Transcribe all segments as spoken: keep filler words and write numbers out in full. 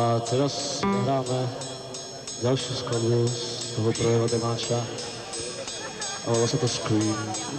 teraz hráme ďalšiu skladbu z toho prvého demáča a volá sa to Scream.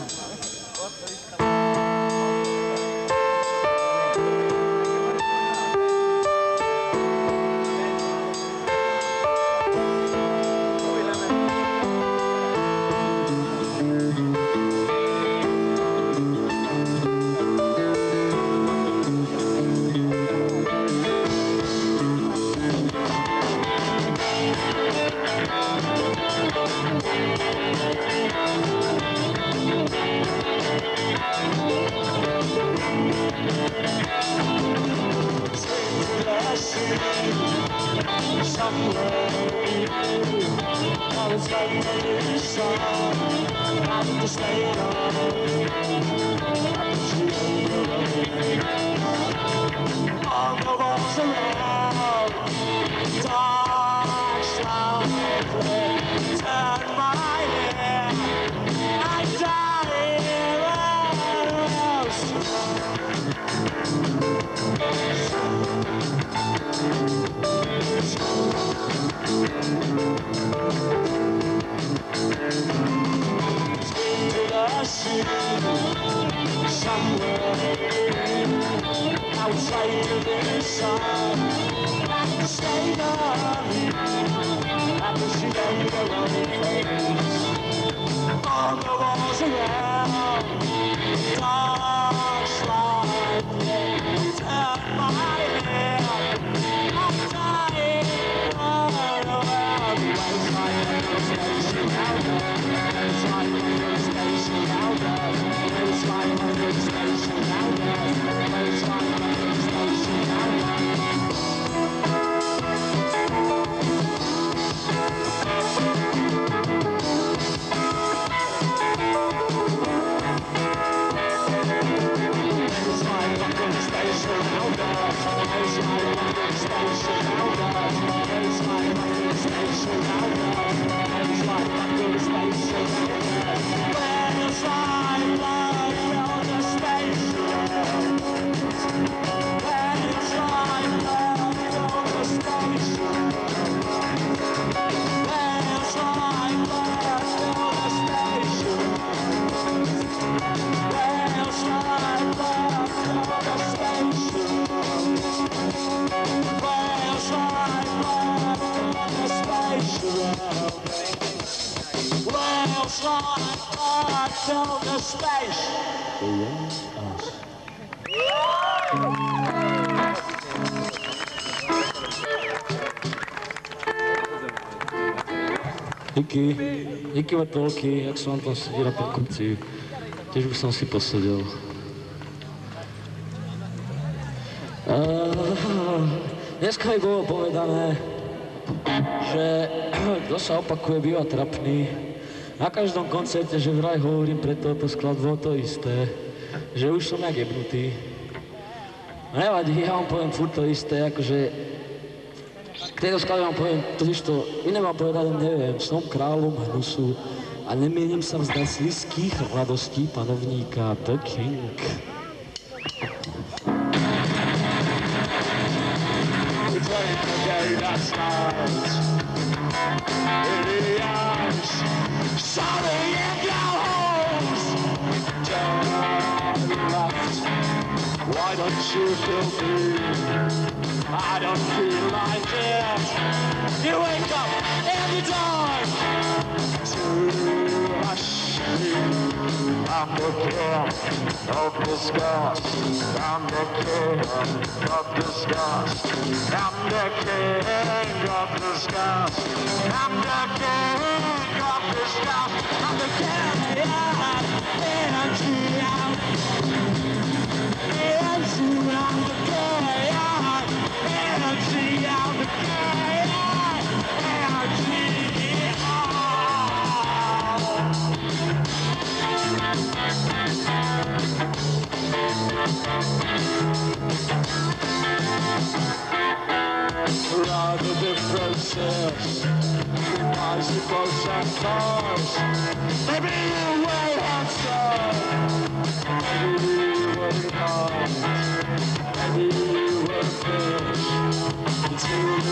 Díky, díky vrtolky, jak som vám tam sedí na perkupci, tiež by som si posedel. Uh, dneska mi bolo povedané, že kto sa opakuje, býva trapný. Na každom koncerte, že vraj hovorím pre toto skladbu to isté, že už som jak jebnutý. Nevadí, ja vám poviem furt to isté, akože k tejto skladbe vám poviem, totiž to iné vám povedať, neviem, som kráľom hnusu a nemienim sa vzdať slizkých radostí panovníka The King. Why don't you feel me? I don't feel like it. You wake up every time to rush me. I'm the king of disgust. I'm the king of disgust. I'm the king of disgust. I'm the king of disgust. I'm the king of energy. Energy, I'm the chaos. Energy, I'm the chaos. Energy, rather the process, bicycles and cars. Maybe you wait outside. Maybe you were not. Maybe you were fish. It's you.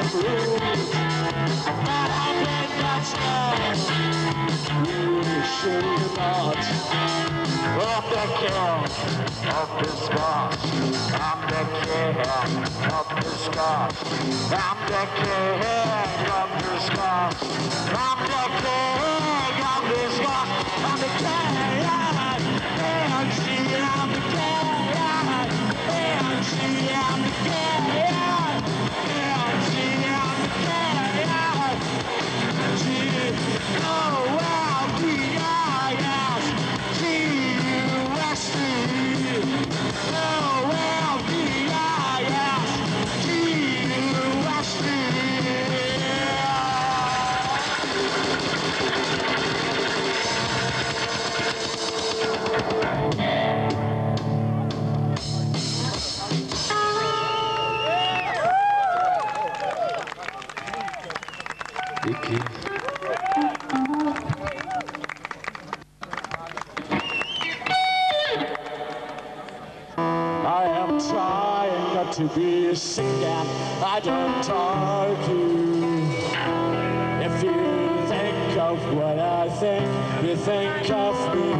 rules that have been touched. We should not. I'm the king of the Scotch. I'm the king of the Scotch. I'm the king of the Scotch. I'm the king of the Scotch. I'm the king. And she, I'm the king. And she, I'm the king. And she, I'm the king. She, oh wow, D I S T U S T. Oh well, D I S T U S T. Díky. I am trying not to be a singer. I don't argue. If you think of what I think, you think of me.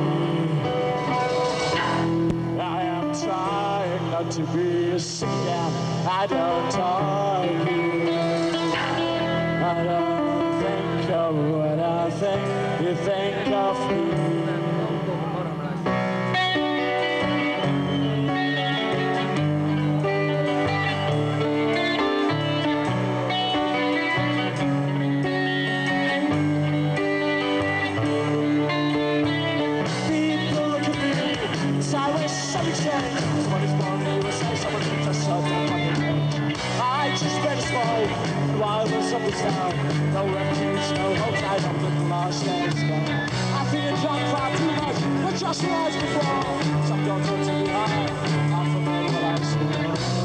I am trying not to be a singer. I don't argue. I don't think of what I think, you think of me. Someone is born in the U S A, someone thinks I saw that fucking page. I just read a small, and while the sun was down, no refuge, no hotel, I'm looking lost and it's gone. I think I drunk far too much, but just was before. Some don't look to be high, I'm familiar with what I see.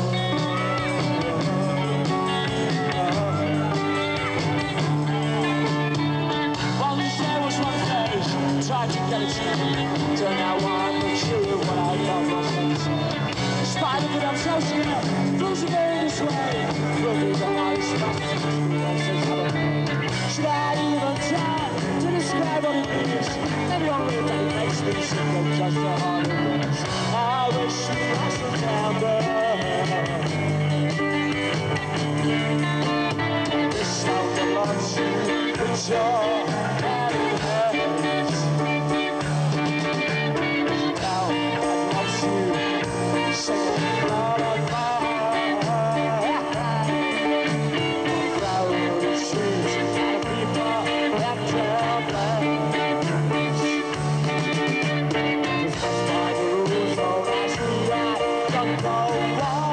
Once there was one phase, tried to get its name, turned out I'm not sure what I thought was necessary. In spite of it, I'm so scared, losing it this way. Will be the hardest thing. Should I even try to describe what it means? And one way that it makes me simple, just the heart it is. I wish you was September. This sound that loves you, but you're not in hers. Now I love you, singing loud and far. Crowded streets and people that can't blame. Just by the rules, don't ask me, I don't know why.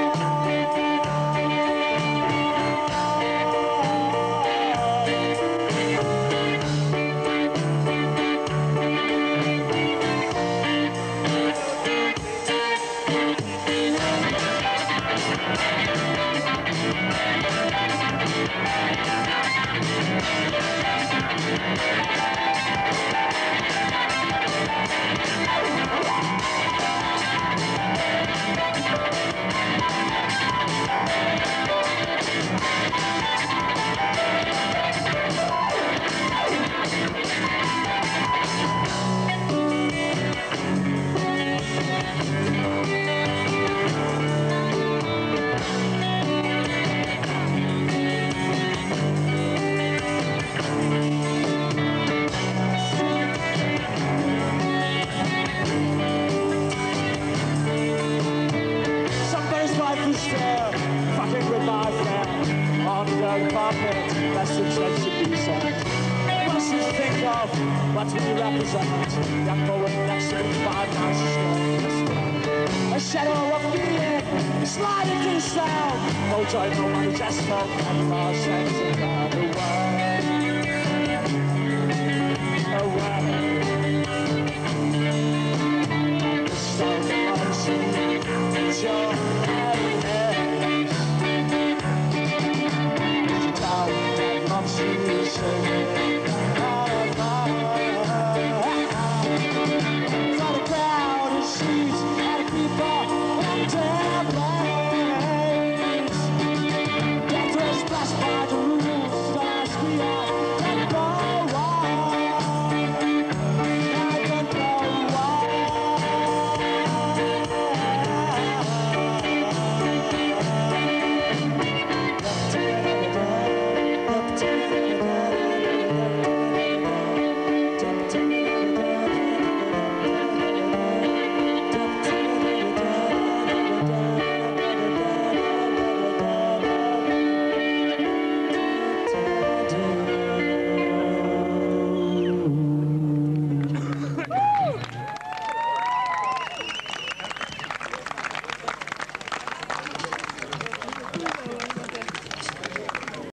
Fucking with my friend on the carpet, that's the church to be said. Must you think of what we represent? Young poet next to me, five nights to a shadow of fear, sliding to the sound. No joy, no money, just smoke, and lost sense of the world.